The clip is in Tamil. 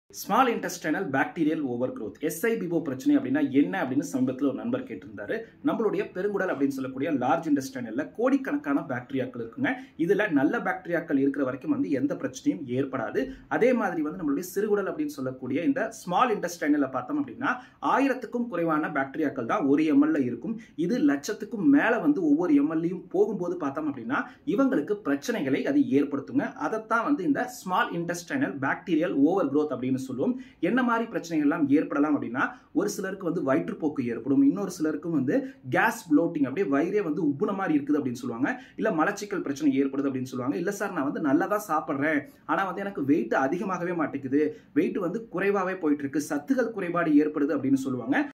Small intestinal bacterial overgrowth SIBO பிரச்சனை அப்படினா என்ன அப்படினு சமீபத்துல ஒரு நண்பர் கேட்டிருந்தாரு. நம்மளுடைய பெருங்குடல் அப்படினு சொல்லக்கூடிய லார்ஜ் இன்டெஸ்டைனல்ல கோடிக்கணக்கான பாக்டீரியாக்கள் இருக்குங்க. இதுல நல்ல பாக்டீரியாக்கள் இருக்கிற வரைக்கும் எந்த பிரச்சனையும் ஏற்படாது. அதே மாதிரி நம்மளுடைய சிறுகுடல் அப்படினு சொல்லக்கூடிய இந்த ஸ்மால் இன்டெஸ்டைனல்ல பார்த்தோம் அப்படினா 1000க்கும் குறைவான பாக்டீரியாக்கள் தான் 1 ml ல இருக்கும். இது லட்சத்துக்கும் மேல ஒவ்வொரு ml-லையும் போகும்போது பார்த்தோம் அப்படினா இவங்களுக்கு பிரச்சனைகளை அது ஏற்படுத்துங்க. அதத்தான் இந்த ஸ்மால் இன்டெஸ்டைனல் பாக்டீரியல் ஓவர்growth அப்படினு சொல்லுவோம். என்ன மாதிரி பிரச்சனைகள் எல்லாம் ஏற்படலாம் அப்படினா ஒரு சிலருக்கு வயிற்றுப்போக்கு ஏற்படும். இன்னொரு சிலருக்கு கேஸ் ப்ளோட்டிங் அப்படியே வயிறே உப்புன மாதிரி இருக்குது அப்படினு சொல்லுவாங்க. இல்ல மலச்சிக்கல் பிரச்சனை ஏற்படுது அப்படினு சொல்லுவாங்க. இல்ல சார் நான் நல்லா தான் சாப்பிடுறேன். ஆனா எனக்கு வெயிட் அதிகமாகவே மாட்டேங்குது. வெயிட் குறைவாவே போயிட்டு இருக்கு. சத்துக்கள் குறைபாடு ஏற்படுது அப்படினு சொல்லுவாங்க.